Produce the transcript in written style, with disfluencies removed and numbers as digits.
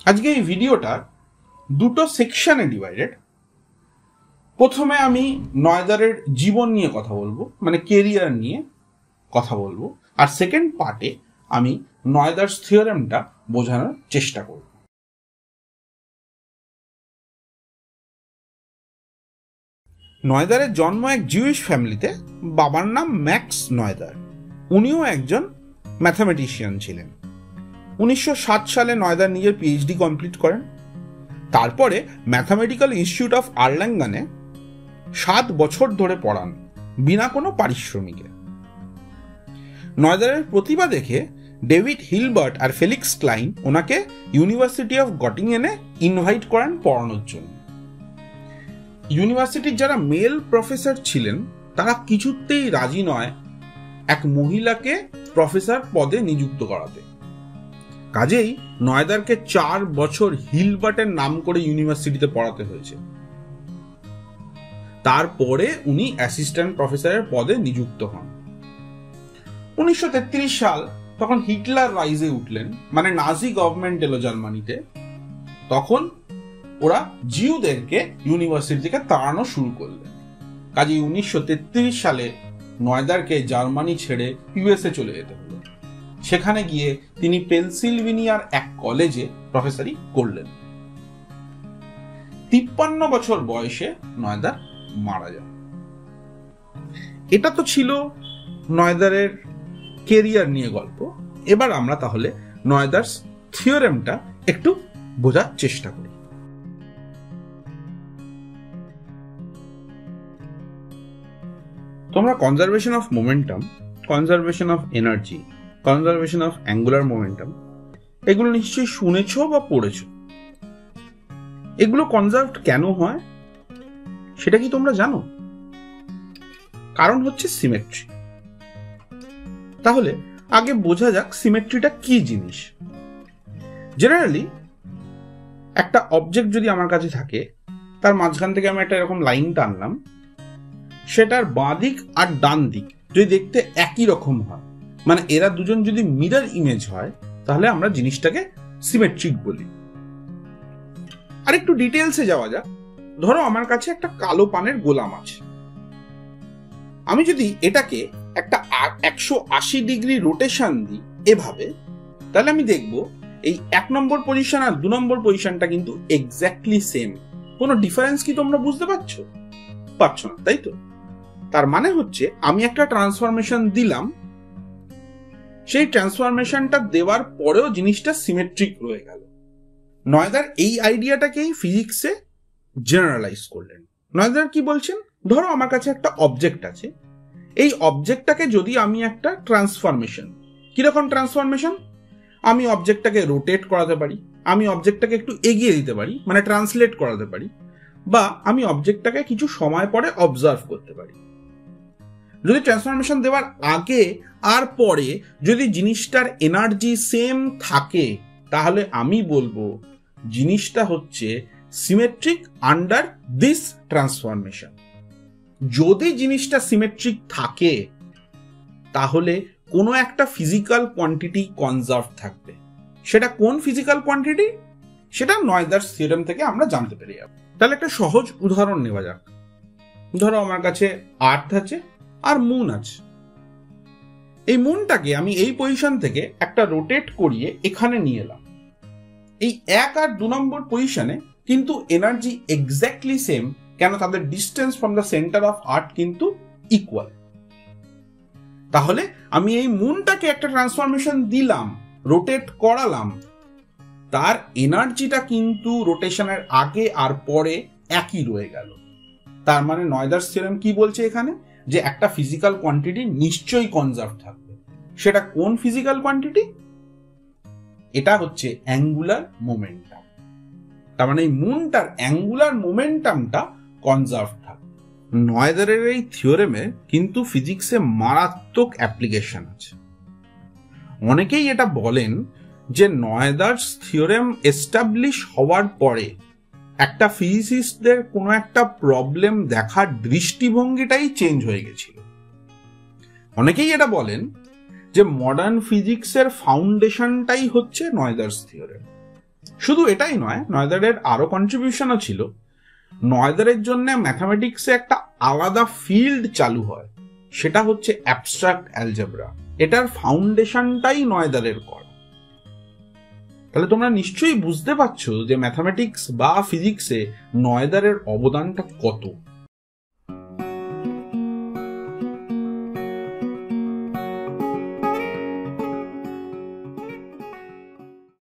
আজকে এই ভিডিওটা দুটো সেকশনে ডিভাইডেড। প্রথমে আমি নয়দারের জীবন নিয়ে কথা বলবো, মানে কেরিয়ার নিয়ে কথা বলবো, আর সেকেন্ড পার্টে আমি নয়দার্স থিওরেমটা বোঝানোর চেষ্টা করব। নয়দারের জন্ম এক জিউইশ ফ্যামিলিতে। বাবার নাম ম্যাক্স নয়দার। উনিও একজন ম্যাথামেটিশিয়ান ছিলেন। 1907 সালে নয়দার নিজের পিএইচডি কমপ্লিট করেন। তারপরে ম্যাথামেটিক্যাল ইনস্টিটিউট অফ আর্লাঙ্গানে 7 বছর ধরে পড়ান বিনা কোনো পারিশ্রমিকে। নয়দারের প্রতিভা দেখে ডেভিড হিলবার্ট আর ফেলিক্স ক্লাইন ওনাকে ইউনিভার্সিটি অফ গটিংয়েনে ইনভাইট করেন পড়ানোর জন্য। ইউনিভার্সিটির যারা মেল প্রফেসর ছিলেন তারা কিছুতেই রাজি নয় এক মহিলাকে প্রফেসর পদে নিযুক্ত করাতে। কাজেই নয়দারকে 4 বছর হিলবার্টের নাম করে ইউনিভার্সিটিতে পড়াতে হয়েছে। তারপরে উনি অ্যাসিস্ট্যান্ট প্রফেসরের পদে নিযুক্ত হন। 1933 সাল, তখন হিটলার রাইজে উঠলেন, মানে নাজি গভর্নমেন্ট এলো জার্মানিতে। তখন ওরা জিউদেরকে ইউনিভার্সিটি থেকে তাড়ানো শুরু করলেন। কাজে 1933 সালে নয়দারকে জার্মানি ছেড়ে ইউএসএ চলে যেতে হলো। সেখানে গিয়ে তিনি পেনসিলভেনিয়ার এক কলেজে প্রফেসরি করলেন। 53 বছর বয়সে নয়দার মারা যান। এটা তো ছিল নয়দারের কেরিয়ার নিয়ে গল্প। এবার আমরা তাহলে নয়দার্স থিওরেমটা একটু বোঝার চেষ্টা করি। তোমরা conservation of momentum, conservation of energy, conservation of angular momentum এগুলো নিশ্চয়ই শুনেছ বা পড়েছ। এগুলো কনজার্ভড কেন হয় সেটা কি তোমরা জানো? কারণ হচ্ছে সিমেট্রি। তাহলে আগে বোঝা যাক সিমেট্রিটা কি জিনিস। জেনারেলি একটা অবজেক্ট যদি আমার কাছে থাকে, তার মাঝখান থেকে আমি একটা এরকম লাইন টানলাম, সেটার বাঁ দিক আর ডান দিক যদি দেখতে একই রকম হয়, মানে এরা দুজন যদি মিরর ইমেজ হয়, তাহলে আমরা জিনিসটাকে সিমেট্রিক বলি। আর একটু ডিটেলসে যাওয়া যাক। ধরো আমার কাছে একটা কালো পানের গোলাম আছে। আমি যদি এটাকে একটা 180 ডিগ্রি রোটেশন দিই এভাবে, তাহলে আমি দেখব এই 1 নম্বর পজিশন আর 2 নম্বর পজিশনটা কিন্তু এক্স্যাক্টলি সেম। কোনো ডিফারেন্স কি তোমরা বুঝতে পারছো? পারছো না, তাই তো? তার মানে হচ্ছে আমি একটা ট্রান্সফরমেশন দিলাম, সেই ট্রান্সফরমেশনটা দেওয়ার পরেও জিনিসটা সিমেট্রিক রয়ে গেল। নয়দার এই আইডিয়াটাকেই ফিজিক্সে জেনারেলাইজ করলেন। নয়দার কি বলছেন, ধরো আমার কাছে একটা অবজেক্ট আছে। এই অবজেক্টটাকে যদি আমি একটা ট্রান্সফরমেশন, কিরকম ট্রান্সফরমেশন? আমি অবজেক্টটাকে রোটেট করাতে পারি, আমি অবজেক্টটাকে একটু এগিয়ে দিতে পারি, মানে ট্রান্সলেট করাতে পারি, বা আমি অবজেক্টটাকে কিছু সময় পরে অবজার্ভ করতে পারি। যদি ট্রান্সফরমেশন দেওয়ার আগে আর পরে যদি জিনিসটার এনার্জি সেম থাকে, তাহলে আমি বলবো জিনিসটা হচ্ছে সিমেট্রিক আন্ডার দিস ট্রান্সফরমেশন। যদি জিনিসটা সিমেট্রিক থাকে, তাহলে কোনো একটা ফিজিক্যাল কোয়ান্টিটি কনজার্ভ থাকবে। সেটা কোন ফিজিক্যাল কোয়ান্টিটি, সেটা নয়দার্স থিওরেম থেকে আমরা জানতে পেরে যাব। তাহলে একটা সহজ উদাহরণ নেওয়া যাক। ধরো আমার কাছে আর্থ আছে আর মুন আছে। এই মুনটাকে আমি এই পজিশন থেকে একটা রোটেট করিয়ে এখানে নিয়ে এলাম। এই 1 আর 2 নম্বর পজিশনে কিন্তু এনার্জি এক্স্যাক্টলি সেম। কেন? তাদের distance from the centre of earth কিন্তু ইকুয়াল। তাহলে আমি এই মুনটাকে একটা ট্রান্সফরমেশন দিলাম, রোটেট করালাম, তার এনার্জিটা কিন্তু রোটেশনের আগে আর পরে একই রয়ে গেল। তার মানে নয়দার্স থিওরেম কি বলছে এখানে, যে একটা ফিজিক্যাল কোয়ান্টিটি নিশ্চয়ই কনজার্ভ থাকবে। সেটা কোন ফিজিক্যাল কোয়ান্টিটি? এটা হচ্ছে অ্যাঙ্গুলার মোমেন্টাম। তার মানে এই মুনটার অ্যাঙ্গুলার মোমেন্টামটা কনজার্ভ থাকবে। নয়দারের এই থিওরেমে কিন্তু ফিজিক্সে মারাত্মক অ্যাপ্লিকেশন আছে। অনেকেই এটা বলেন যে নয়দার্স থিওরেম এস্টাবলিশ হওয়ার পরে একটা ফিজিসিস্টদের কোনো একটা প্রবলেম দেখার দৃষ্টিভঙ্গিটাই চেঞ্জ হয়ে গেছিল। অনেকেই এটা বলেন যে মডার্ন ফিজিক্সের ফাউন্ডেশনটাই হচ্ছে নয়দার্স থিওরেম। শুধু এটাই নয়, নয়দারের আরো কন্ট্রিবিউশনও ছিল। নয়দারের জন্য ম্যাথামেটিক্সে একটা আলাদা ফিল্ড চালু হয়, সেটা হচ্ছে অ্যাবস্ট্রাক্ট অ্যালজেব্রা। এটার ফাউন্ডেশনটাই নয়দারের করা। তাহলে তোমরা নিশ্চয়ই বুঝতে পারছো যে ম্যাথামেটিক্স বা ফিজিক্সে নয়দারের অবদানটা কত।